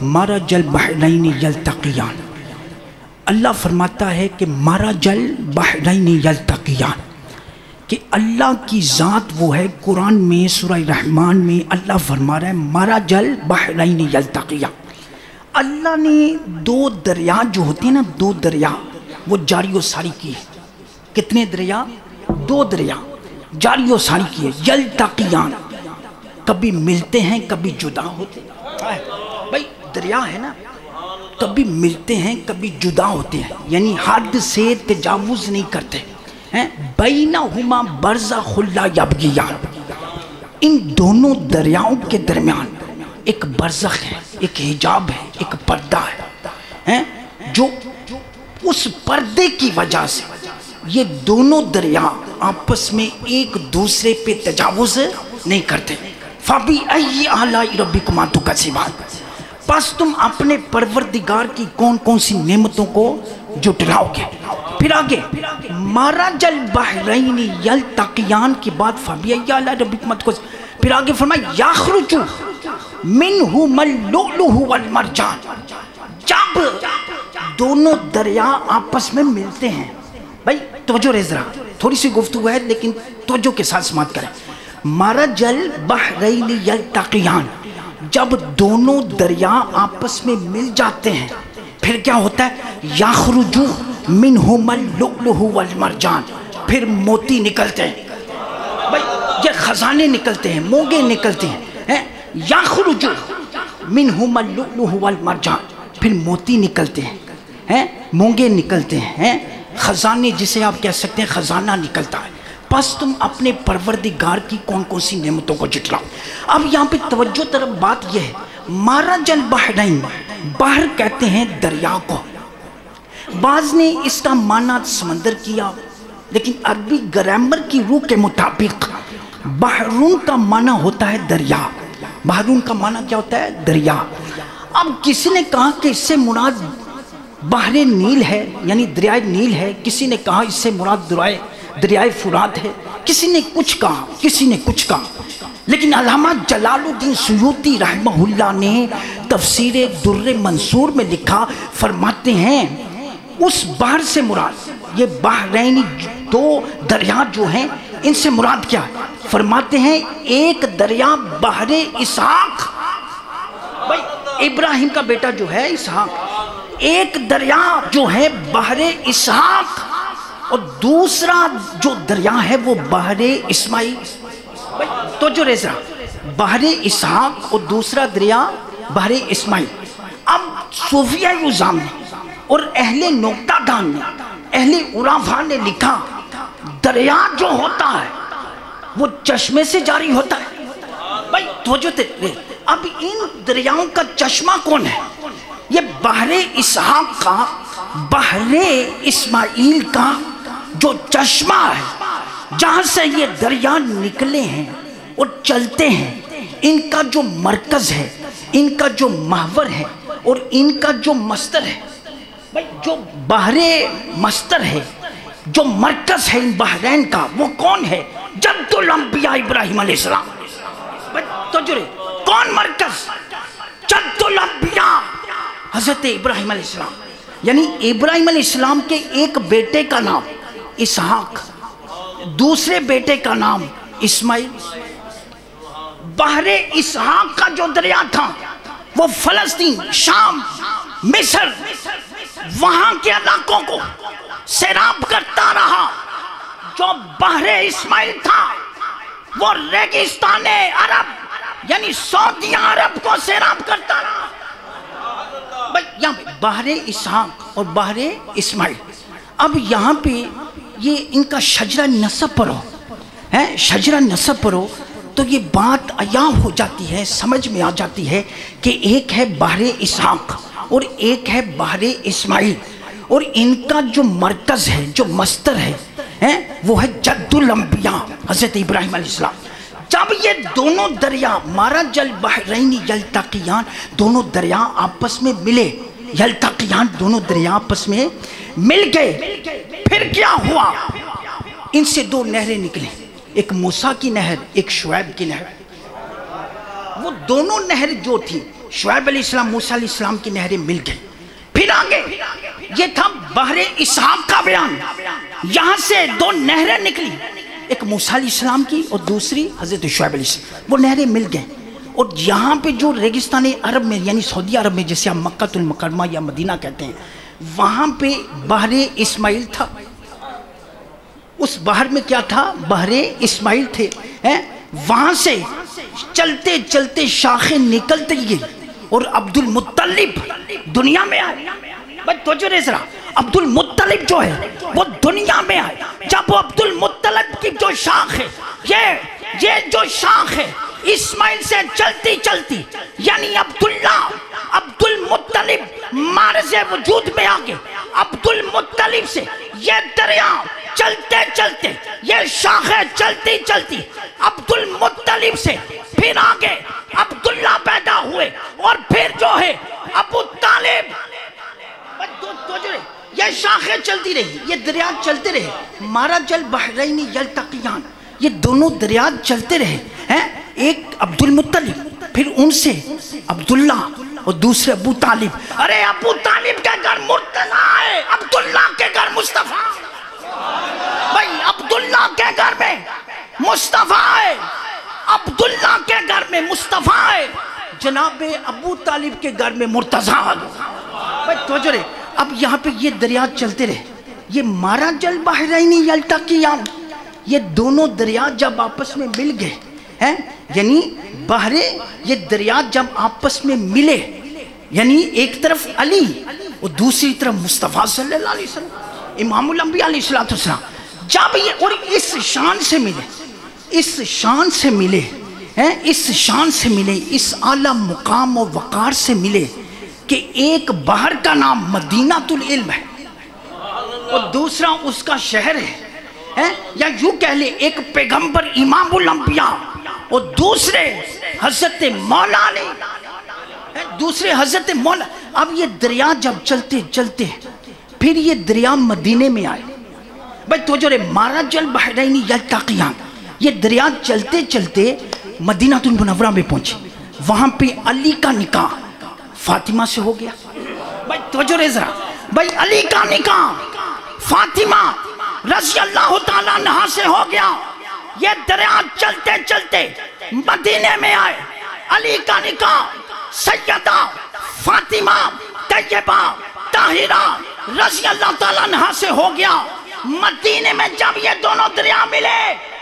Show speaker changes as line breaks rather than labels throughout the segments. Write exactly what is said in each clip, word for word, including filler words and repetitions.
مرج البحرین یلتقیان، اللہ فرماتا ہے کہ مرج البحرین یلتقیان، کہ اللہ کی ذات وہ ہے. قرآن میں سورہ رحمان میں اللہ فرما رہا ہے مرج البحرین یلتقیان. اللہ نے دو دریا جو ہوتے ہیں نا، دو دریا وہ جاری و ساری کی ہے. کتنے دریا؟ دو دریا جاری و ساری کی ہے. یلتقیان، کبھی ملتے ہیں کبھی جدا ہوتے ہیں. بھائی دریا ہے نا، کبھی ملتے ہیں کبھی جدا ہوتے ہیں، یعنی حد سے تجاوز نہیں کرتے ہیں. بینہما برزخ لا یبغیان، ان دونوں دریاؤں کے درمیان ایک برزخ ہے، ایک حجاب ہے، ایک پردہ ہے، جو اس پردے کی وجہ سے یہ دونوں دریا آپس میں ایک دوسرے پہ تجاوز نہیں کرتے. فَبِأَيِّ آلَاءِ رَبِّكُمَا تُكَذِّبَانِ، پس تم اپنے پروردگار کی کون کون سی نعمتوں کو جھٹلاؤ گے. پھر آگے مرج البحرین یلتقیان کے بعد فَبِأَيِّ آلَاءِ رَبِّكُمَا تُكَذِّبَانِ، پھر آگے فرمایا یخرج منہما اللؤلؤ والمرجان، جب دونوں دریا آپس میں ملتے ہیں. بھائی توجہ رہے ذرا، تھوڑی سی گفتگو ہے لیکن توجہ کے ساتھ سماعت کریں. مرج البحرین یلتقیان، جب دونوں دریا آپس میں مل جاتے ہیں پھر کیا ہوتا ہے؟ یخرج منہما اللؤلؤ والمرجان، پھر موتی نکلتے ہیں. بھائی یہ خزانے نکلتے ہیں، موگے نکلتے ہیں. یخرج منہما اللؤلؤ والمرجان، پھر موتی نکلتے ہیں، مونگے نکلتے ہیں، خزانے جسے آپ کہہ سکتے ہیں خزانہ نکلتا ہے. پس تم اپنے پروردگار کی کون کون سی نعمتوں کو جھٹلاؤ. اب یہاں پہ توجہ طرف بات یہ ہے، مرج البحرین، بحر کہتے ہیں دریا کو. بعض نے اس کا معنی سمندر کیا، لیکن عربی گرامر کی روح کے مطابق بحرون کا معنی ہوتا ہے دریا. بحرون کا معنی کیا ہوتا ہے؟ دریا. اب کسی نے کہا کہ اس سے مراد بحر نیل ہے، یعنی دریائے نیل ہے. کسی نے کہا اس سے مراد دریائے دریائے فرات ہے. کسی نے کچھ کہا، کسی نے کچھ کہا. لیکن علامہ جلال الدین سیوطی رحمہ اللہ نے تفسیر در منصور میں لکھا، فرماتے ہیں اس بحر سے مراد یہ بحرین دو دریا جو ہیں ان سے مراد کیا ہے؟ فرماتے ہیں ایک دریا بحر اسحاق، بھائی ابراہیم کا بیٹا جو ہے اسحاق، ایک دریا جو ہے بحر اسحاق، اور دوسرا جو دریا ہے وہ بحر اسماعیل. تو جو ریزا بحر اسحاق اور دوسرا دریا بحر اسماعیل. اب صوفیہ یوزام نے اور اہل نکتہ دان نے، اہل عرفا نے لکھا دریا جو ہوتا ہے وہ چشمے سے جاری ہوتا ہے. بھائی توجہ تے، اب ان دریاؤں کا چشمہ کون ہے؟ یہ بحر اسحاق کا، بحر اسماعیل کا جو چشمہ ہے جہاں سے یہ دریا نکلے ہیں اور چلتے ہیں، ان کا جو مرکز ہے، ان کا جو محور ہے اور ان کا جو مصدر ہے، بھائی جو بحر مصدر ہے، جو مرکز ہے ان بحرین کا، وہ کون ہے؟ جد الانبیاء ابراہیم علیہ السلام. تو جو کون مرکز؟ جد الانبیاء حضرت ابراہیم علیہ السلام. یعنی ابراہیم علیہ السلام کے ایک بیٹے کا نام اسحاق، دوسرے بیٹے کا نام اسماعیل. بحر اسحاق کا جو دریا تھا وہ فلسطین، شام، مصر، وہاں کے علاقوں کو سیراب کرتا رہا. جو بحر اسماعیل تھا وہ ریگستان عرب یعنی سعودی عرب کو سیراب کرتا رہا. بھائی یہاں پہ بحر اسحاق اور بحر اسماعیل. اب یہاں پہ یہ ان کا شجرہ نسب پڑھو ہے، شجرہ نسب پڑھو تو یہ بات عیاں ہو جاتی ہے، سمجھ میں آ جاتی ہے کہ ایک ہے بحر اسحاق اور ایک ہے بحر اسماعیل، اور ان کا جو مرکز ہے، جو مصدر ہے وہ ہے جد الانبیاء حضرت ابراہیم علیہ السلام. جب یہ دونوں دریا مرج البحرین یلتقیان، دونوں دریا آپس میں ملے، یلتقیان دونوں دریا آپس میں مل گئے، پھر کیا ہوا؟ ان سے دو نہریں نکلیں، ایک موسیٰ کی نہر، ایک شعیب کی نہر. وہ دونوں نہر جو تھی شعیب علیہ السلام موسیٰ علیہ السلام کی نہریں مل گئی. پھر آگے یہ تھا بحر اسحاق کا بیان. یہاں سے دو نہریں نکلی, ایک موسیٰ علیہ السلام کی اور دوسری حضرت شعیب علیہ السلام. وہ نہریں مل گئیں اور یہاں پہ جو ریگستان عرب میں یعنی سعودی عرب میں جسے ہم مکہ المکرمہ یا مدینہ کہتے ہیں, وہاں پہ بحر اسماعیل تھا. اس بحر میں کیا تھا؟ بحر اسماعیل تھے. وہاں سے چلتے چلتے شاخیں نکلتے گئی اور عبد المطلب دنیا میں آئے. بھائی توجہ رہے ذرا, عبد المطلب جو ہے وہ دنیا میں آئے. جب وہ عبد المطلب کی جو شاخ ہے, یہ یہ جو شاخ ہے اسماعیل سے چلتی چلتی یعنی عبداللہ عبد المطلب مارز وجود میں آگے عبد المطلب سے یہ دریا چلتے چلتے یہ شاخیں چلتی چلتی عبد المطلب سے پھر آگے عبداللہ پیدا ہوئے اور پھر جو ہے ابو طالب. یہ شاخیں چلتی رہی, یہ دریا چلتے رہے. مرج البحرین یلتقیان, یہ دونوں دریا چلتے رہے ہیں. ایک عبد المطلب, پھر ان سے عبداللہ اور دوسرے ابو طالب. ارے ابو طالب کے گھر مرتضی ہے, عبداللہ کے گھر مصطفیٰ. بھائی عبداللہ کے گھر میں مصطفیٰ ہے, عبداللہ کے گھر میں مصطفیٰ ہے, جناب ابو طالب کے گھر میں مرتضی ہے. بھائی توجہ رہے. اب یہاں پہ یہ دریا چلتے رہے. یہ مرج البحرین یلتقیان, یہ دونوں دریا جب آپس میں مل گئے ہیں, یعنی بحر یہ دریا جب آپس میں ملے, یعنی ایک طرف علی اور دوسری طرف مصطفیٰ صلی اللہ علیہ وسلم امام الانبیاء علیہ السلام, جب یہ اور اس شان سے ملے, اس شان سے ملے ہیں, اس شان سے ملے, اس اعلیٰ مقام و وقار سے ملے کہ ایک بحر کا نام مدینۃ العلم ہے اور دوسرا اس کا شہر ہے, یا یوں کہہ لے ایک پیغمبر امام الانبیاء اور دوسرے حضرت مولا علی, دوسرے حضرت مولا. اب یہ دریا جب چلتے چلتے پھر یہ دریا مدینے میں آئے. بھائی توجہ رہے, مرج البحرین یلتقیان, یہ دریا چلتے چلتے مدینہ المنورہ میں پہنچے. وہاں پہ علی کا نکاح فاطمہ سے ہو گیا. بھائی توجہ رہے ذرا, بھائی علی کا نکاح فاطمہ رضی اللہ تعالیٰ عنہا سے ہو گیا. یہ دریا چلتے چلتے مدینے میں آئے. علی کا نکاح سیدہ فاطمہ طیبہ طاہرہ رضی اللہ تعالیٰ عنہا سے ہو گیا. مدینے میں جب یہ دونوں دریا ملے,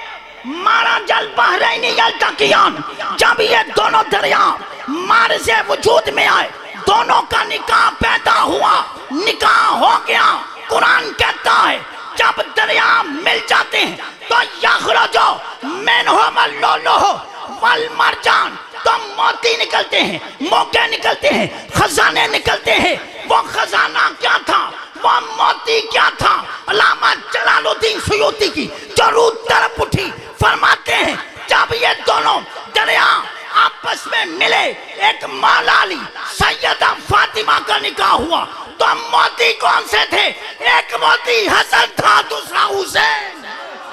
مرج البحرین یلتقیان, جب یہ دونوں دریا مارز وجود میں آئے, دونوں کا نکاح پیدا ہوا, نکاح ہو گیا. قرآن کہتا ہے جب دریا مل جاتے ہیں تو یخرجو منہم اللؤلؤ والمرجان, تو موتی نکلتے ہیں, موقع نکلتے ہیں, خزانے نکلتے ہیں. وہ خزانہ کیا تھا, وہ موتی کیا تھا؟ علامہ جلال الدین سیوطی کی جو روح طرف اٹھی فرماتے ہیں جب یہ دونوں دریا آپس میں ملے, ایک مولا علی سیدہ فاطمہ کا نکاح ہوا, تو موتی کون سے تھے؟ ایک موتی حسن تھا, دوسرا حسین.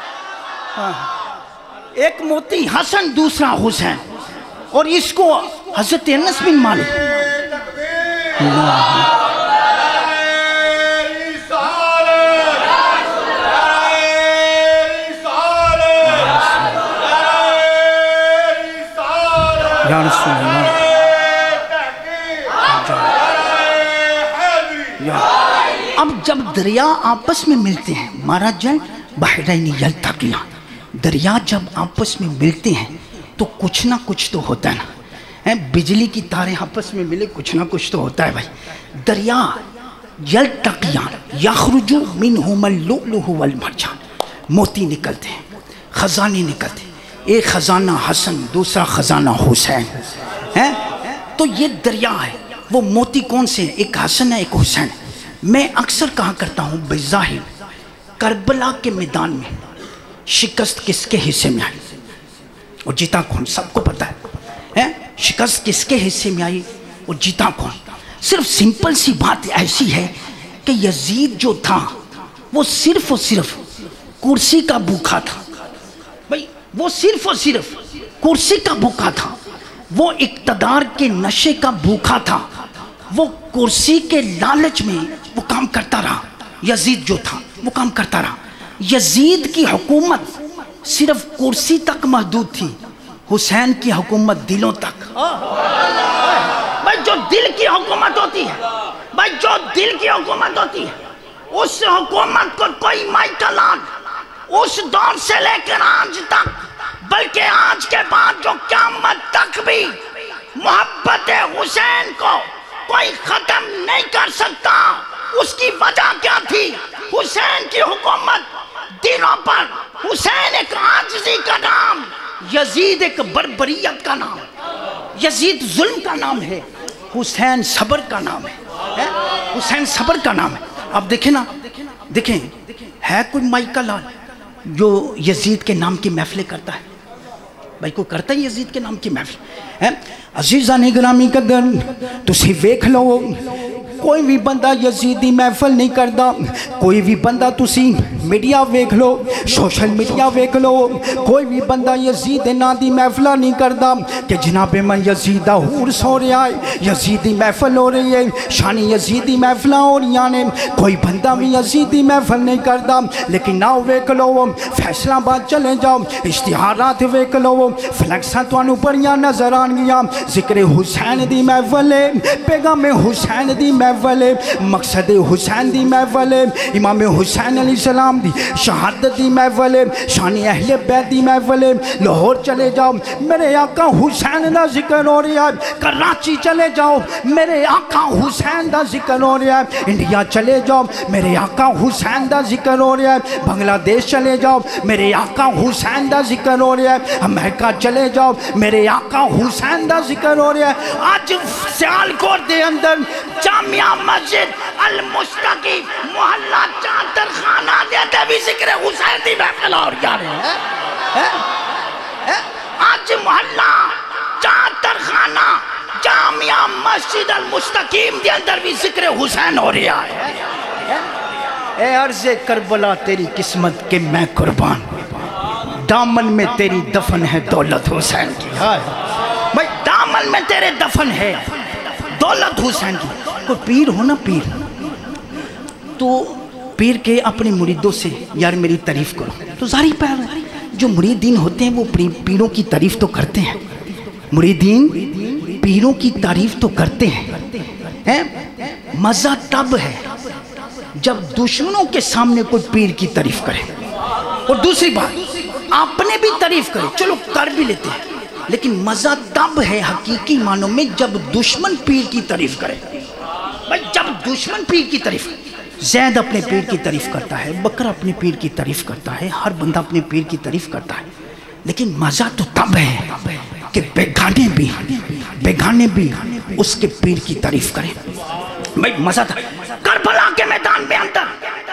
ایک موتی حسن, دوسرا حسین. اور اس کو حضرت انس بن مالک یا رسول اللہ, اب جب دریا آپس میں ملتے ہیں, مرج البحرین یلتقیان, دریا جب آپس میں ملتے ہیں تو کچھ نہ کچھ تو ہوتا ہے نا. بجلی کی تاریں آپس میں ملے, کچھ نہ کچھ تو ہوتا ہے. بھائی دریا یلتقیان یخرج منہما اللؤلؤ والمرجان, موتی نکلتے ہیں, خزانے نکلتے ہیں. ایک خزانہ حسن, دوسرا خزانہ حسین ہے. تو یہ دریا ہے, وہ موتی کون سے ہیں؟ ایک حسن ہے, ایک حسین ہے. میں اکثر کہا کرتا ہوں بظاہر کربلا کے میدان میں شکست کس کے حصے میں آئی اور جیتا کون؟ سب کو پتہ ہے. شکست کس کے حصے میں آئی اور جیتا کون؟ صرف سمپل سی بات ایسی ہے کہ یزید جو تھا وہ صرف اور صرف کرسی کا بھوکا تھا. بھائی وہ صرف اور صرف کرسی کا بھوکا تھا. وہ اقتدار کے نشے کا بھوکا تھا، وہ کرسی کے لالچ میں وہ کام کرتا رہا. یزید جو تھا وہ کام کرتا رہا. یزید کی حکومت صرف کرسی تک محدود تھی، حسین کی حکومت دلوں تک. بھائی جو دل کی حکومت ہوتی ہے، بھائی جو دل کی حکومت ہوتی ہے، اس حکومت کو کوئی مائیکل آرٹ اس دور سے لے کر آج تک، بلکہ آج کے بعد جو قیامت تک بھی محبت حسین کو کوئی ختم نہیں کر سکتا. اس کی وجہ کیا تھی؟ حسین کی حکومت دلوں پر. حسین ایک عاجزی کا نام، یزید ایک بربریت کا نام. یزید ظلم کا نام ہے، حسین صبر کا نام ہے. حسین صبر کا نام ہے. اب دیکھیں نا، دیکھیں ہے کوئی مائیکل آرٹ جو یزید کے نام کی محفلیں کرتا ہے؟ بھائی کوئی کرتا ہے یزید کے نام کی محفل؟ عزیزان گرامی قدر تسی ویکھ لو، کوئی بھی بندہ یزیدی محفل نہیں کرتا. کوئی بھی بندہ تسی میڈیا ویکھ لو، سوشل میڈیا ویکھ لو، کوئی بھی بندہ یزید نا دی محفلہ نہیں کرتا کہ جناب من یزید دا حورس ہو رہا ہے، یزیدی محفل ہو رہی ہے، شانی یزیدی محفلہ ہو رہی ہیں. کوئی بندہ بھی یزیدی محفل نہیں کرتا. لیکن ناؤ ویکھ لو، فیصلہ آباد چلے جاؤ، اشتہارات ویکھ لو، فلیکساں توانوں پڑیاں نظر آن گیا. ذکر حسین دی محفل ہے، پیغام حسین دی محفل ہے، مقصد حسین دی محفل ہے، امام حسین علیہ السلام دی شہادت دی محفل ہے، شان اہل بیت دی محفل ہے. لاہور چلے جاؤ، میرے آقا حسین دا ذکر ہو رہا ہے. کراچی چلے جاؤ، میرے آقا حسین دا ذکر ہو رہا ہے. انڈیا چلے جاؤ، میرے آقا حسین دا ذکر ہو رہا ہے. بنگلہ دیش چلے جاؤ، میرے آقا حسین دا ذکر ہو رہا ہے. امریکہ چلے جاؤ، میرے آقا حسین دا ذکر ہو رہا ہے. آج سیالکوٹ دے اندر جامعہ مسجد المشتقی محلہ چادر خانہ دے اندر بھی ذکر حسین دی محفل اور جا رہے ہیں. آج محلہ چادر خانہ جامعہ مسجد المستقیم دے اندر بھی ذکر حسین ہو رہا ہے. اے عرض کربلا تیری قسمت کے میں قربان، دامن میں تیری دفن ہے دولت حسین کی. بھائی دامن میں تیرے دفن ہے دولت حسین کی. کوئی پیر ہو نا، پیر تو پیر کے اپنے مریدوں سے یار میری تعریف کرو، تو ظاہر پیر جو مریدین ہوتے ہیں وہ پیروں کی تعریف تو کرتے ہیں. مریدین پیروں کی تعریف تو کرتے ہیں. مزہ تب ہے جب دشمنوں کے سامنے کوئی پیر کی تعریف کرے. اور دوسری بات اپنے بھی تعریف کرے، چلو کر بھی لیتے ہیں، لیکن مزہ تب ہے حقیقی معنوں میں جب دشمن پیر کی تعریف کرے. بھائی جب دشمن پیر کی تعریف، زید اپنے پیر کی تعریف کرتا ہے، بکر اپنے پیر کی تعریف کرتا ہے، ہر بندہ اپنے پیر کی تعریف کرتا ہے، لیکن مزہ تو تب ہے کہ بیگانے بھی بیگانے بھی اس کے پیر کی تعریف کریں. بھائی مزہ تھا کربلا کے میدان میں اندر.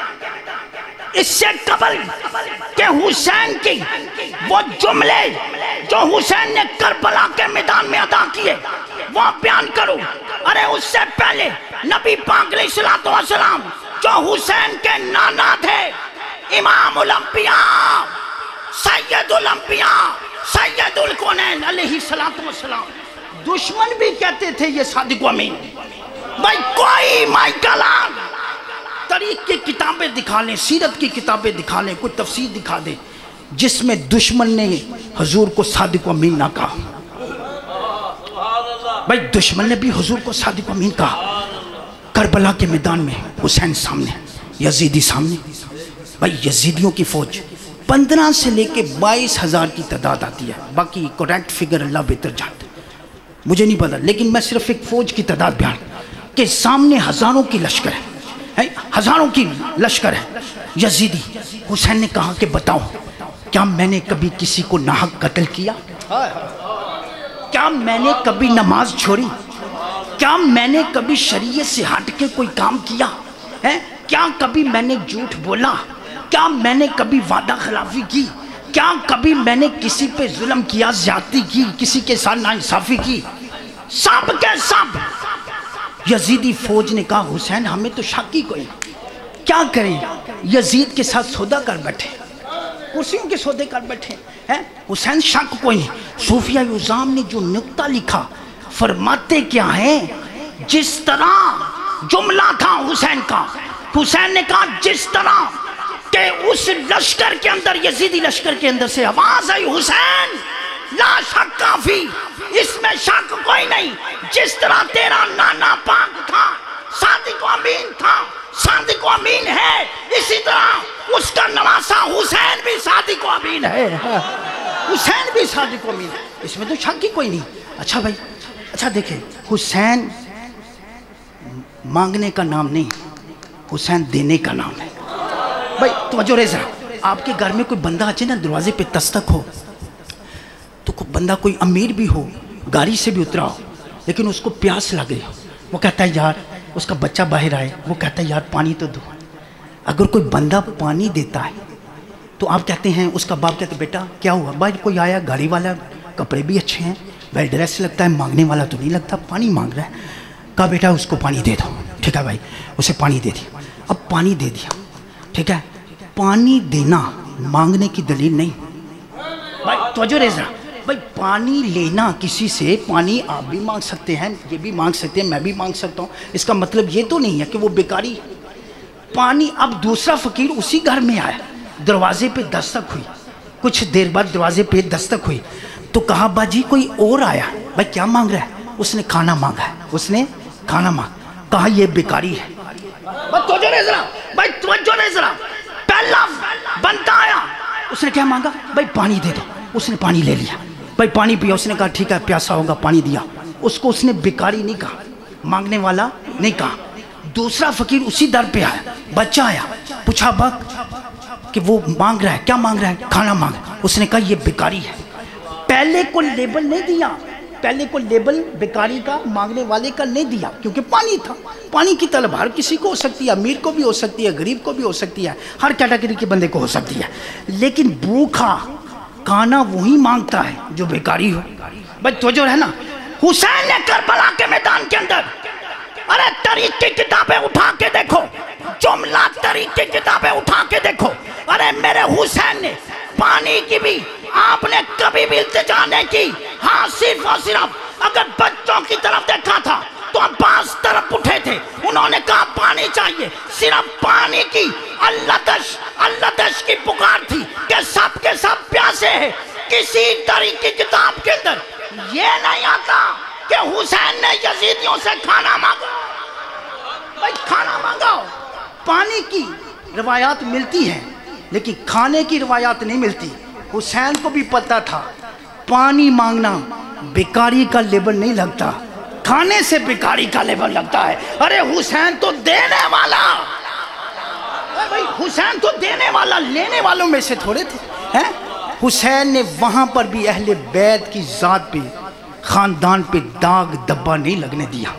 اس سے قبل کہ حسین کی وہ جملے جو حسین نے کربلا کے میدان میں ادا کیے وہ بیان کروں. ارے اس سے پہلے نبی پاک علیہ السلام جو حسین کے نانا تھے، امام الانبیاء، سید الانبیاء، سید الکونین علیہ السلام، دشمن بھی کہتے تھے یہ صادق و امین. بھائی کوئی مائیکل آرٹ تاریخ کی کتابیں دکھا لیں، سیرت کی کتابیں دکھا لیں، کوئی تفسیر دکھا دیں جس میں دشمن نے حضور کو صادق و امین نہ کہا. بھائی دشمن نے بھی حضور کو صادق و امین کہا. کربلا کے میدان میں حسین سامنے، یزیدی سامنے. بھائی یزیدیوں کی فوج پندرہ سے لے کے بائیس ہزار کی تعداد آتی ہے، باقی کریکٹ فگر اللہ بہتر جانتا ہے، مجھے نہیں پتا، لیکن میں صرف ایک فوج کی تعداد بیان کہ سامنے ہزاروں کی لشکر ہے، ہزاروں کی لشکر ہے. یزیدی حسین نے کہا کہ بتاؤ کیا میں نے کبھی کسی کو ناحق قتل کیا؟ کیا میں نے کبھی نماز چھوڑی؟ کیا میں نے کبھی شریعت سے ہٹ کے کوئی کام کیا ہے؟ کیا کبھی میں نے جھوٹ بولا؟ کیا میں نے کبھی وعدہ خلافی کی؟ کیا کبھی میں نے کسی پہ ظلم کیا، زیادتی کی، کسی کے ساتھ ناانصافی کی؟ سب کے سب. یزیدی فوج نے کہا حسین ہمیں تو شک ہی کوئی، کیا کریں؟ یزید کے ساتھ سودا کر بیٹھے. کرسیوں کے سودے کر بیٹھے ہیں. حسین شک کوئی نہیں. صوفیہ عظام نے جو نکتہ لکھا فرماتے کیا ہیں, جس طرح جملہ تھا حسین کا, حسین نے کہا جس طرح کہ اس لشکر کے اندر, یزیدی لشکر کے اندر سے آواز آئی حسین لا شک کافی, اس میں شک کوئی نہیں, جس طرح تیرا نانا پاک تھا صادق و امین تھا, صادق و امین ہے, اسی طرح اس کا نواسا حسین بھی صادق و امین ہے. حسین بھی صادق و امین ہے, اس میں تو شک ہی کوئی نہیں. اچھا بھائی, اچھا دیکھیں, حسین مانگنے کا نام نہیں, حسین دینے کا نام ہے. بھائی توجہ رہے ذرا, آپ کے گھر میں کوئی بندہ آ جائے نا, دروازے پہ دستک ہو, تو کوئی بندہ کوئی امیر بھی ہو, گاڑی سے بھی اترا ہو, لیکن اس کو پیاس لگے, وہ کہتا ہے یار, اس کا بچہ باہر آئے, وہ کہتا ہے یار پانی تو دو. اگر کوئی بندہ پانی دیتا ہے تو آپ کہتے ہیں, اس کا باپ کہتے ہیں بیٹا کیا ہوا, بھائی کوئی آیا گاڑی والا, کپڑے بھی اچھے ہیں, ویل ڈریس لگتا ہے, مانگنے والا تو نہیں لگتا, پانی مانگ رہا ہے. کہا بیٹا اس کو پانی دے دو. ٹھیک ہے بھائی, اسے پانی دے دیا. اب پانی دے دیا, ٹھیک ہے, پانی دینا مانگنے کی دلیل نہیں. بھائی توجہ رہے ذرا, بھائی پانی لینا کسی سے, پانی آپ بھی مانگ سکتے ہیں, یہ بھی مانگ سکتے ہیں, میں بھی مانگ سکتا ہوں, اس کا مطلب یہ تو نہیں ہے کہ وہ بیکاری. پانی, اب دوسرا فقیر اسی گھر میں آیا, دروازے پہ دستک ہوئی, کچھ دیر بعد دروازے پہ دستک ہوئی, تو کہا باجی کوئی اور آیا, بھائی کیا مانگ رہا ہے, اس نے کھانا مانگا ہے, اس نے کھانا مانگا. کہا یہ بیکاری ہے. بھائی توجہ رہے ذرا, بھائی توجہ رہے ذرا, پہلا بندہ آیا, اس نے کیا مانگا, بھائی پانی دے دو, اس نے پانی لے لیا, بھائی پانی پیا, اس نے کہا ٹھیک ہے پیاسا ہوگا, پانی دیا. اس کو اس نے بیکاری نہیں کہا, مانگنے والا نہیں کہا. دوسرا فقیر اسی در پہ آیا, بچہ آیا, پوچھا باپ کہ وہ مانگ رہا ہے, کیا مانگ رہا ہے, کھانا مانگ. اس نے کہا یہ بیکاری ہے. پہلے کو لیبل نہیں دیا, پہلے کو لیبل بیکاری کا, مانگنے والے کا نہیں دیا, کیونکہ پانی تھا. پانی کی طلب ہر کسی کو ہو سکتی ہے, امیر کو بھی ہو سکتی ہے, غریب کو بھی ہو سکتی ہے, ہر کیٹیگری کے بندے کو ہو سکتی ہے. لیکن بھوکا کھانا وہی مانگتا ہے جو بیکاری ہو. بھائی توجہ ہے نا, حسین نے کربلا کے میدان کے اندر, ارے تاریخ کی کتابیں اٹھا کے دیکھو, جملہ تاریخ کی کتابیں اٹھا کے دیکھو, ارے میرے حسین نے پانی کی بھی آپ نے کبھی بھی التجا نہیں کی. ہاں صرف اور صرف اگر بچوں کی طرف دیکھا تھا تو عباس طرف اٹھے تھے, انہوں نے کہا پانی چاہیے, صرف پانی کی اللہ دش اللہ دش کی پکار تھی کہ سب کے سب پیاسے ہیں. کسی طریق کی کتاب کے اندر یہ نہیں آتا کہ حسین نے یزیدیوں سے کھانا مانگا. بھائی کھانا مانگاؤ, پانی کی روایات ملتی ہیں لیکن کھانے کی روایات نہیں ملتی. حسین کو بھی پتا تھا پانی مانگنا بیکاری کا لیبل نہیں لگتا, کھانے سے بیکاری کا لیبل لگتا ہے. ارے حسین تو دینے والا, بھائی حسین تو دینے والا, لینے والوں میں سے تھوڑے تھے. حسین نے وہاں پر بھی اہل بیت کی ذات پہ, خاندان پہ داغ دبا نہیں لگنے دیا,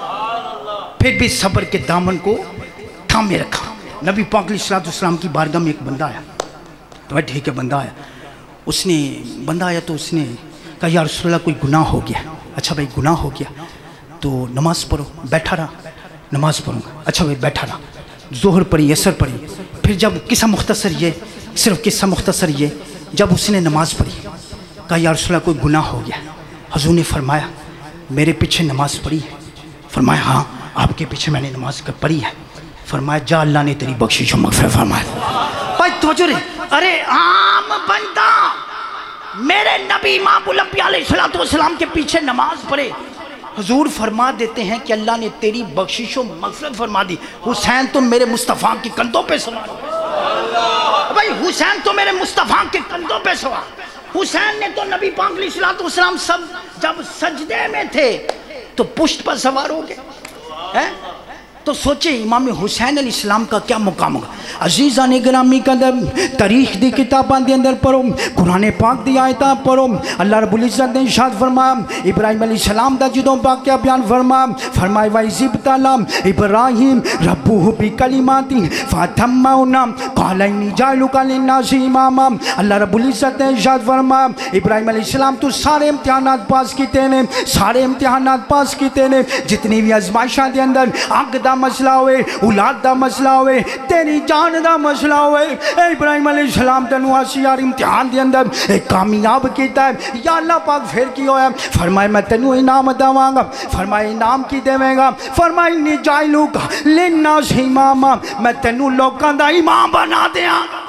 پھر بھی صبر کے دامن کو تھامے رکھا. نبی پاک علیہ السلام کی بارگاہ میں ایک بندہ آیا, تو ٹھیک ہے بندہ آیا, اس نے بندہ آیا تو اس نے کہا یا رسول اللہ کوئی گناہ ہو گیا. اچھا بھائی گناہ ہو گیا تو نماز پڑھو. بیٹھا رہا, نماز پڑھوں گا. اچھا بھائی بیٹھا رہا, ظہر پڑھی, عصر پڑھی. پھر جب قصہ مختصر یہ, صرف قصہ مختصر یہ, جب اس نے نماز پڑھی کہا یا رسول اللہ کوئی گناہ ہو گیا. حضور نے فرمایا میرے پیچھے نماز پڑھی ہے. فرمایا ہاں آپ کے پیچھے میں نے نماز پڑھی ہے. فرمایا جا اللہ نے تیری بخشش و مغفرت فرمایا. بھائی توجہ رہے, ارے عام بندہ میرے نبی امام الانبیاء علیہ السلام کے پیچھے نماز پڑھے, حضور فرما دیتے ہیں کہ اللہ نے تیری بخشش و مغفرت فرما دی. حسین تو میرے مصطفیٰ کے کندھوں پہ سوار, بھائی حسین تو میرے مصطفیٰ کے کندھوں پہ سوار. حسین نے تو نبی پاک علیہ السلام سب جب سجدے میں تھے تو پشت پر سوار ہو گئے. تو سوچے امام حسین علیہ السلام کا کیا مقام ہوگا. عزیزان گرامی قدر, تاریخ دی کتاباں دے اندر پڑھو, قرآن پاک دی آیتاں پڑھو. اللہ رب العزت نے ارشاد فرمایا, ابراہیم علیہ السلام دا جدوں واقعہ بیان فرمایا, فرمایا وَإِذِ ابْتَلَىٰ ابراہیم ربہ بکلمات فَأَتَمَّهُنَّ قَالَ إِنِّی جَاعِلُکَ لِلنَّاسِ إِمَامًا. اللہ رب العزت نے ارشاد فرمایا ابراہیم علیہ السلام تو سارے امتحانات پاس کیتے نے, سارے امتحانات پاس کیتے نے, جتنی بھی آزمائشاں دے اندر آگ دا مسئلہ ہوئے, اولاد دا مسئلہ ہوئے, تیری جان دا مسئلہ ہوئے, اے ابراہیم علیہ السلام تنو آسیار امتحان دے اندر ایک کامیاب کیتا ہے. یا اللہ پاک پھر کی ہویا, فرمائے میں تنو انعام داواں گا. فرمائے انعام کی دے گا؟ فرمائے انی جائلو کا للناس اماما, میں تنو لوکاں دا امام بنا دیاں گا.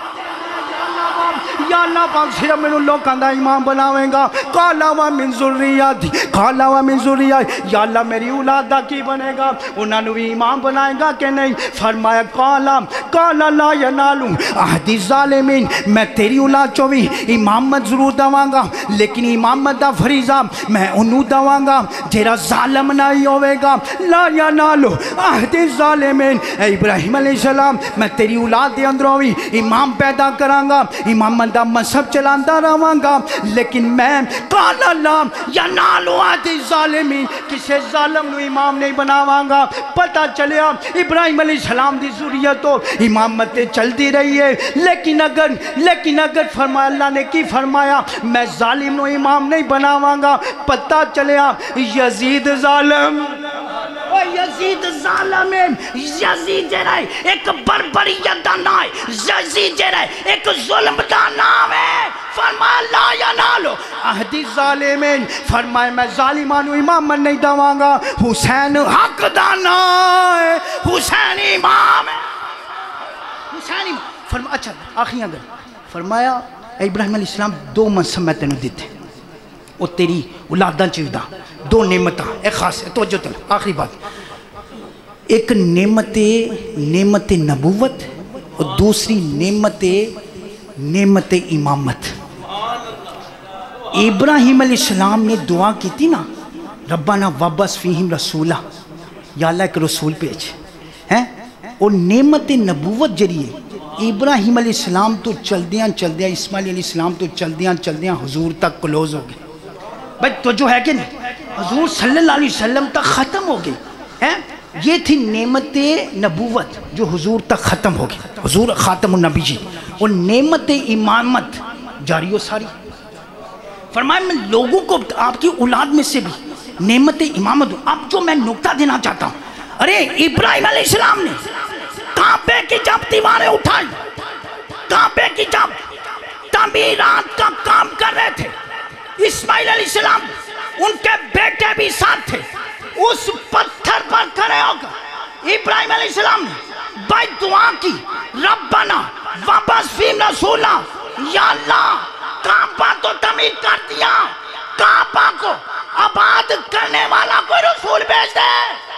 یا اللہ پاک صرف میں لوکاں دا امام بناویں گا. قالا و من ذریاتی, قالا و من ذریاتی, یا اللہ میری اولاد دا کی بنے گا؟ انہاں نو بھی امام بنائے گا کہ نہیں؟ فرمایا قالا قالا لا ینالو عہد الظالمین, میں تیری اولاد چو بھی امامت ضرور دواں گا, لیکن امامت دا فریضہ میں انہوں دواں گا جیرا ظالم نہیں ہوئے گا. لا ینالو عہد الظالمین, اے ابراہیم علیہ السلام میں تیری اولاد دے اندروں بھی امام پیدا کروں گا, امامت دا مذہب چلاندہ رہاں گا, لیکن میں قال اللہ ینالو عہد الظالمین, کسے ظالم نو امام نہیں بناواں گا. پتہ چلیا ابراہیم علیہ السلام دی ذریت تو امامت چل دی رہی ہے, لیکن اگر لیکن اگر فرمایا اللہ نے کی فرمایا میں ظالم نو امام نہیں بناواں گا. پتہ چلیا یزید ظالم, یزید ظالم ہے, یزید جرائے ایک بربریت دا نام ہے, یزید جرائے ایک ظلم دا نام ہے. فرمایا لا ینالو عہد الظالمین, فرمایا میں ظالمانو امام من نہیں دواں گا. حسین حق دا نام ہے, حسین امام ہے, حسین امام. فرمایا اچھا آخری اگر فرمایا اے ابراہیم علیہ السلام دو منصب میں تینوں دیتے, وہ تیری اولاداں چیزدہ دو نعمتاں, ایک خاص ہے توجہ تل آخری بات, ایک نعمت نعمت نبوت اور دوسری نعمت نعمت امامت. ابراہیم علیہ السلام نے دعا کی تھی نا, ربنا وابس فیہم رسولہ, یا اللہ ایک رسول پیچ ہیں, اور نعمت نبوت جریے ابراہیم علیہ السلام تو چل دیاں چل دیاں اسماعیل علیہ السلام تو چل دیاں چل دیاں حضور تک کلوز ہو گئے. بھائی تو جو ہے کہ نہیں, حضور صلی اللہ علیہ وسلم تک ختم ہو گئی ہیں. یہ تھی نعمت نبوت جو حضور تک ختم ہو گئی, حضور خاتم النبی جی. اور نعمت امامت جاری و ساری. فرمایا میں لوگوں کو آپ کی اولاد میں سے بھی نعمت امامت ہوں. اب جو میں نکتہ دینا چاہتا ہوں, ارے ابراہیم علیہ السلام نے کعبے کی جب دیواریں اٹھائی, کعبے کی جب تعمیرات کا کام کر رہے تھے, اسماعیل علیہ السلام ان کے بیٹے بھی ساتھ تھے, اس پتھر پر کھڑے ہو کر ابراہیم علیہ السلام نے بھائی دعا کی, ربنا وابس فیہم رسولہ, یا اللہ کعبہ تو تعمیر کر دیا, کعبہ کو آباد کرنے والا کوئی رسول بھیج دے.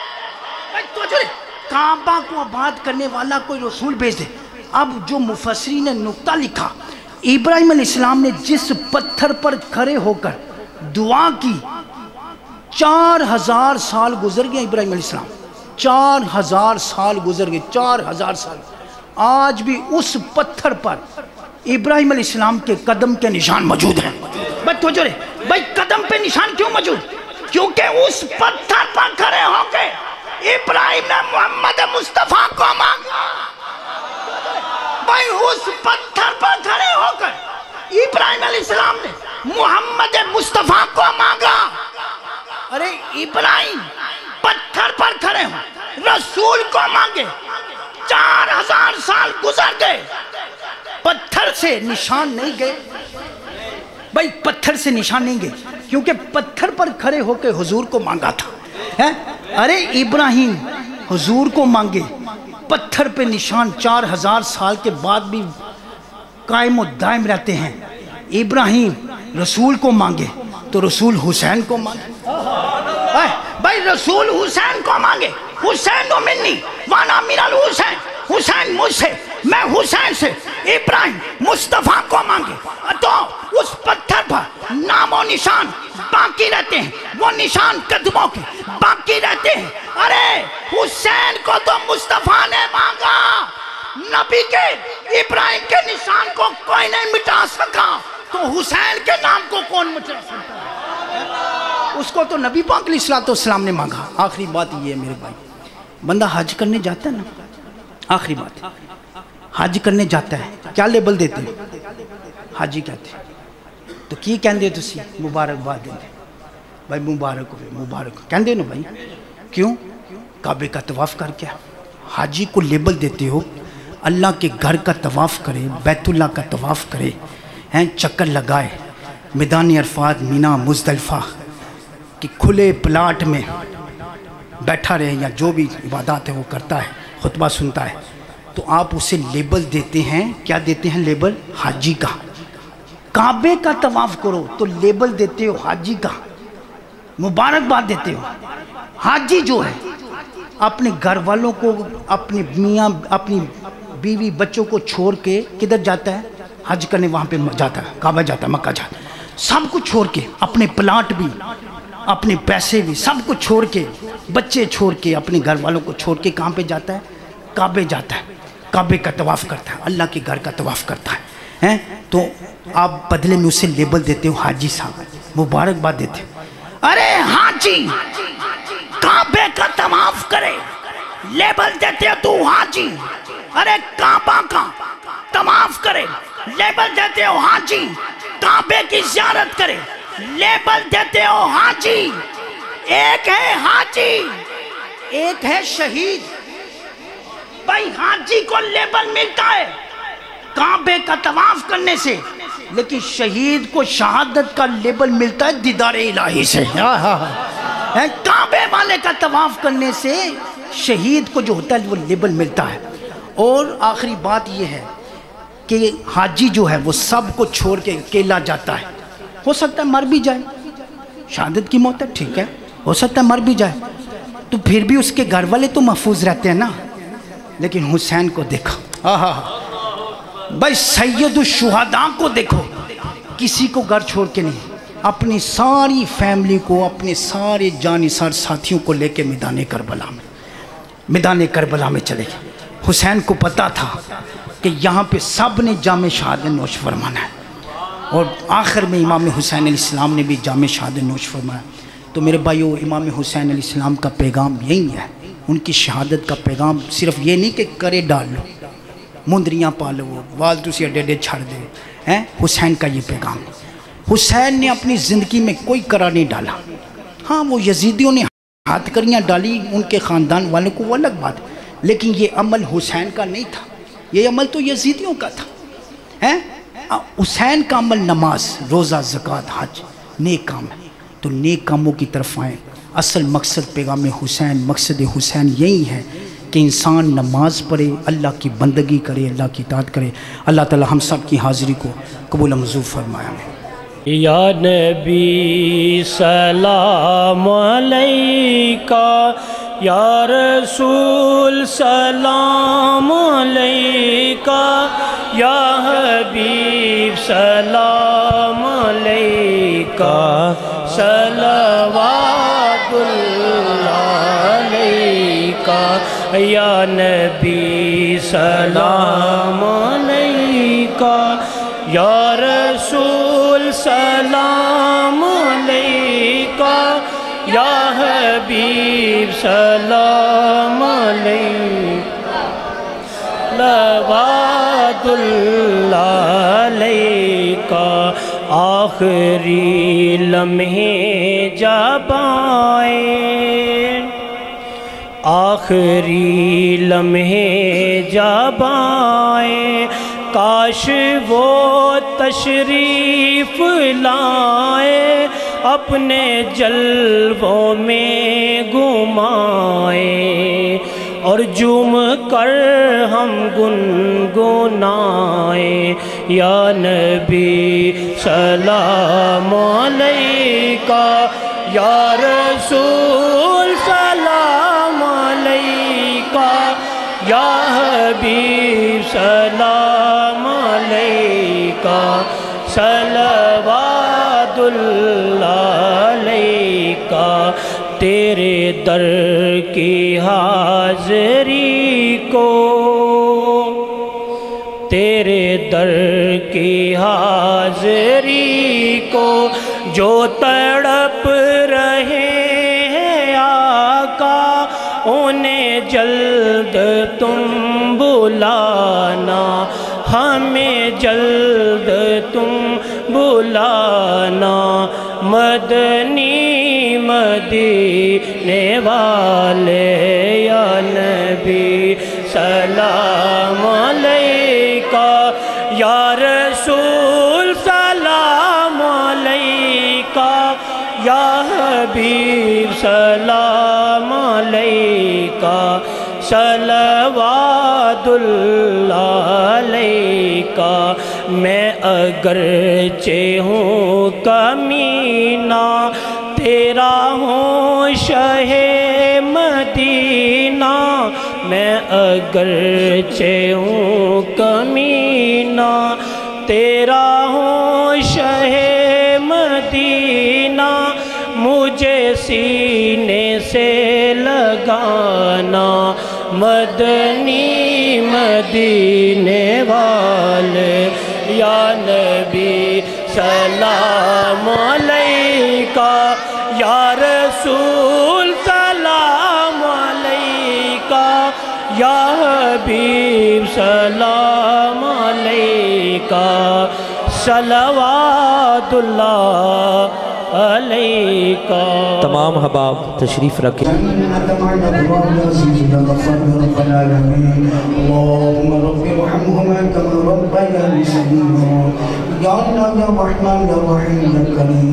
کعبہ کو آباد کرنے والا کوئی رسول بھیج دے. اب جو مفسرین نے نکتہ لکھا, ابراہیم علیہ السلام نے جس پتھر پر کھڑے ہو کر دعا کی, چار ہزار سال گزر گئے ابراہیم علیہ السلام, چار ہزار سال گزر گئے, چار ہزار سال. آج بھی اس پتھر پر ابراہیم علیہ السلام کے قدم کے نشان موجود ہیں. بھائی تو جو رہے بھائی قدم پہ نشان کیوں موجود؟ کیونکہ اس پتھر پر کھڑے ہو کے ابراہیم نے محمد مصطفیٰ کو مانگا. بھائی اس پتھر پر کھڑے ہو کر ابراہیم علیہ السلام نے محمد مصطفیٰ کو مانگا. ارے ابراہیم پتھر پر کھڑے ہو رسول کو مانگے, چار ہزار سال گزر گئے, پتھر سے نشان نہیں گئے. بھائی پتھر سے نشان نہیں گئے کیونکہ پتھر پر کھڑے ہو کے حضور کو مانگا تھا. ارے ابراہیم حضور کو مانگے, پتھر پہ نشان چار ہزار سال کے بعد بھی قائم و دائم رہتے ہیں. ابراہیم رسول کو مانگے تو رسول حسین کو مانگے. بھائی رسول حسین کو مانگے, حسین و منی وانا من الحسین, حسین مجھ سے میں حسین سے. ابراہیم مصطفیٰ کو مانگے تو اس پتھر پر نام و نشان باقی رہتے ہیں, وہ نشان قدموں کے باقی رہتے ہیں. ارے حسین کو تو مصطفیٰ نے مانگا, نبی کے ابراہیم کے نشان کو کوئی نہیں مٹا سکا, تو حسین کے نام کو کون مٹا سکتا ہے؟ اس کو تو نبی پاک علیہ السلام نے مانگا. آخری بات یہ ہے میرے بھائی, بندہ حج کرنے جاتا ہے نا, آخری بات حج کرنے جاتا ہے کیا لیبل دیتے ہیں؟ حاجی کہتے ہیں. تو کی کہندے تسی مبارک باد دیندے, بھائی مبارک ہوئے مبارک کہندے نا بھائی. کیوں؟ کعبے کا طواف کر کے حاجی کو لیبل دیتے ہو اللہ کے گھر کا طواف کرے، بیت اللہ کا طواف کرے، ہیں چکر لگائے، میدان عرفات، مینا، مزدلفہ کہ کھلے پلاٹ میں بیٹھا رہے یا جو بھی عبادات ہے وہ کرتا ہے، خطبہ سنتا ہے، تو آپ اسے لیبل دیتے ہیں. کیا دیتے ہیں لیبل؟ حاجی کا. کعبے کا طواف کرو تو لیبل دیتے ہو حاجی کا، مبارکباد دیتے ہو. حاجی جو ہے اپنے گھر والوں کو، اپنے میاں، اپنی بیوی بچوں کو چھوڑ کے کدھر جاتا ہے؟ حج کرنے وہاں پہ جاتا ہے، کعبہ جاتا ہے، مکہ جاتا ہے. سب کچھ چھوڑ کے، اپنے پلاٹ بھی، اپنے پیسے بھی، سب کچھ چھوڑ کے، بچے چھوڑ کے، اپنے گھر والوں کو چھوڑ کے کہاں پہ جاتا ہے؟ کعبے جاتا ہے، کعبے کا طواف کرتا ہے، اللہ کے گھر کا طواف کرتا ہے. ہیں تو آپ بدلے میں اسے لیبل دیتے ہو حاجی صاحب، مبارکباد دیتے ہو. ارے حاجی کعبے کا طواف کرے، لیبل دیتے ہو تو حاجی. ارے کعبہ کا طواف کرے، لیبل دیتے ہو حاجی. کعبے کی زیارت کرے، لیبل دیتے ہو حاجی. ایک ہے حاجی، ایک ہے شہید. بھائی حاجی کو لیبل ملتا ہے کعبے کا طواف کرنے سے، لیکن شہید کو شہادت کا لیبل ملتا ہے دیدار الہی سے. کعبے والے کا طواف کرنے سے شہید کو جو ہوتا ہے وہ لیبل ملتا ہے. اور آخری بات یہ ہے کہ حاجی جو ہے وہ سب کو چھوڑ کے اکیلا جاتا ہے. ہو سکتا ہے مر بھی جائے، شہادت کی موت ہے، ٹھیک ہے، ہو سکتا ہے مر بھی جائے، تو پھر بھی اس کے گھر والے تو محفوظ رہتے ہیں نا. لیکن حسین کو دیکھو، آہا بھائی سید الشہداء کو دیکھو، کسی کو گھر چھوڑ کے نہیں، اپنی ساری فیملی کو، اپنے سارے جانثار ساتھیوں کو لے کے میدان کربلا میں میدان کربلا میں چلے گئے. حسین کو پتا تھا کہ یہاں پہ سب نے جام شہادت نوش فرمانا ہے، اور آخر میں امام حسین علیہ السلام نے بھی جام شہادت نوش فرمایا. تو میرے بھائیو، امام حسین علیہ السلام کا پیغام یہی ہے. ان کی شہادت کا پیغام صرف یہ نہیں کہ کرے ڈال لو، مندریاں پالو، وال تسی اڈے اڈے چھڑ دے ہیں. حسین کا یہ پیغام. حسین نے اپنی زندگی میں کوئی کرا نہیں ڈالا. ہاں وہ یزیدیوں نے ہاتھ کریاں ڈالی ان کے خاندان والوں کو، وہ الگ بات، لیکن یہ عمل حسین کا نہیں تھا، یہ عمل تو یزیدیوں کا تھا. حسین کا عمل نماز، روزہ، زکوٰۃ، حج، نیک کام ہے. تو نیک کاموں کی طرف آئیں. اصل مقصد پیغام حسین، مقصد حسین یہی ہے کہ انسان نماز پڑھے، اللہ کی بندگی کرے، اللہ کی اطاعت کرے. اللہ تعالی ہم سب کی حاضری کو قبول و منظور فرمایا.
یا نبی سلام علیکہ، یا رسول سلام علیکہ، یا حبیب سلام علیکہ، صلوات اللہ علیکہ. یا نبی سلام علیکہ، یا رسول سلام علیکہ، یا حبیب سلام علیکہ، صلوات اللہ علیکہ. آخری لمحے جب آئے، آخری لمحے جب آئے، کاش وہ تشریف لائے، اپنے جلووں میں گھمائے، اور جم کر ہم گنگنائے. یا نبی سلام علیکہ، یا رسول سلام علیکہ، یا حبیب سلام علیکہ، صلوات اللہ علیکہ. تیرے در کی حاضری کو، تیرے در کی حاضری کو جو تڑپ رہے ہیں آقا، انہیں جلد تم بلانا، ہمیں جلد تم بلانا. مدنی مدینے والے نبی سلام علیکہ یا رسول سلام علیکہ یا حبیب سلام علیکہ صلوات اللہ علیکہ میں اگرچہ ہوں کمینہ تیرا ہوں شہ مدینہ میں اگرچہ ہوں کمینہ تیرا ہوں شہ مدینہ مجھے سینے سے لگانا مدنی مدینے والے یا نبی سلام علیکہ یا رسول سلام علیکہ یا حبیب سلام علیکہ صلوات اللہ علیکہ.
تمام احباب تشریف رکھیں.
اللہم رب ارحمہما کما ربیانی صغیرا یا اللہ یا رحمان یا رحیم یا کریم.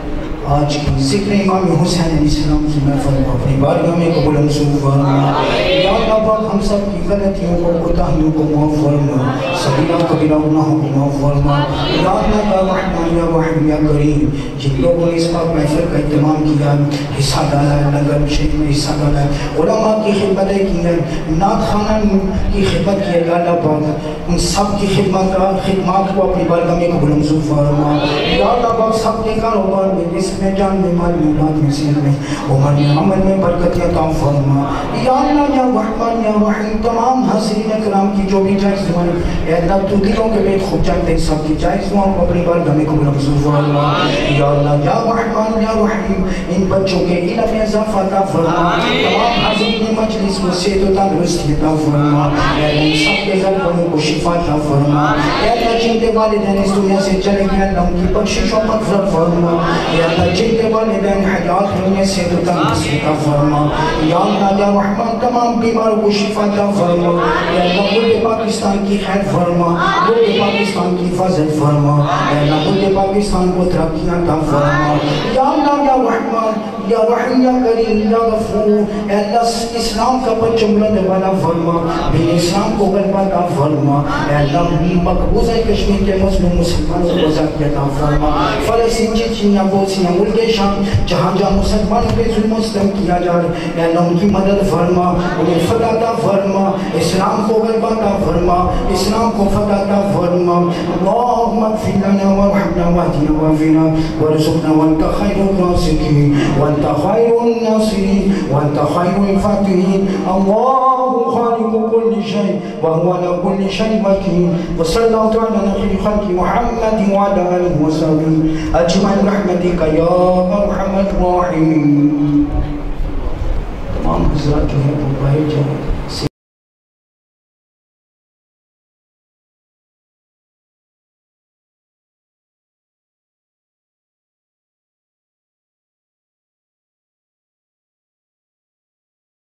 آج کی ذکر امام حسین علیہ السلام کی محفل کو اپنی بارگاہ میں قبول منظور فرما. یا اللہ پاک ہم سب کی غلطیوں کو کوتاہیوں کو معاف فرما صغیرہ کبیرہ گناہوں کو معاف فرما. یا اللہ یا رحمان یا رحیم یا کریم جن لوگوں نے اس پاک محفل کا اہتمام کیا حصہ ڈالا ہے نگر شیخ میں حصہ ڈالا ہے علماء کی خدمتیں کی ہیں نعت خانہ کی خدمت کی ہے. یا اللہ پاک ان سب کی خدمت کا خدمات کو اپنی بارگاہ میں قبول منظور فرما. یا اللہ پاک سب کے کاروبار میں اس میں جان میں مال میں اولاد میں سیر میں عمر میں عمل میں برکت عطا فرما. یا اللہ یا رحمان یا رحیم تمام حاضرین کرام کی جو بھی جائز دعائیں اے اللہ تو دلوں کے بے خوب جانتے ہیں سب کی جائز دعاؤں کو اپنی بارگاہ میں قبول منظور فرما. یا اللہ یا رحمان یا رحیم ان بچوں کے علم میں اضافہ عطا فرما. تمام حاضرین مجلس کو صحت و تندرستی عطا فرما. اے اللہ سب کے غریبوں کو شفا عطا فرما. اے اللہ جن کے والدین اس دنیا سے چلے گئے اللہ ان کی بخشش و مغفرت فرما. اے اللہ جن کے والدین حیات ہیں انہیں صحت و تندرستی عطا فرما. یا اللہ یا رحمان تمام بیماروں کو شفا عطا فرما. اے اللہ ملک پاکستان کی خیر فرما. ملک پاکستان کی حفاظت فرما. اے اللہ ملک پاکستان کو ترقی عطا فرما. یا اللہ یا رحمان یا رحیم یا کریم یا غفور اے اللہ اسلام کا پرچم بلند والا فرما. دین اسلام کو غلبہ عطا فرما. اے اللہ مقبوضہ کشمیر کے مظلوم مسلمانوں کو آزادی عطا فرما. فلسطین چچنیا بوسنیا ملک شام جہاں جہاں مسلمانوں پہ ظلم و ستم کیا جا رہا ہے اے اللہ ان کی مدد فرما انہیں فتح عطا فرما. اسلام کو غلبہ عطا فرما. اسلام کو فتح عطا فرما. اللہم اغفر لنا وارحمنا واہدنا وعافنا وارزقنا وانت خیر الرازقین وانت خیر الناصرین وانت خیر الفاتحین. اللہ خالق كل شيء وهو على كل شيء وكيل. وصلى الله تعالى على خير خلق محمد وعلى اله وصحبه اجمعين برحمتك يا ارحم الراحمين. تمام حضرات جو ہے وہ باہر جائیں.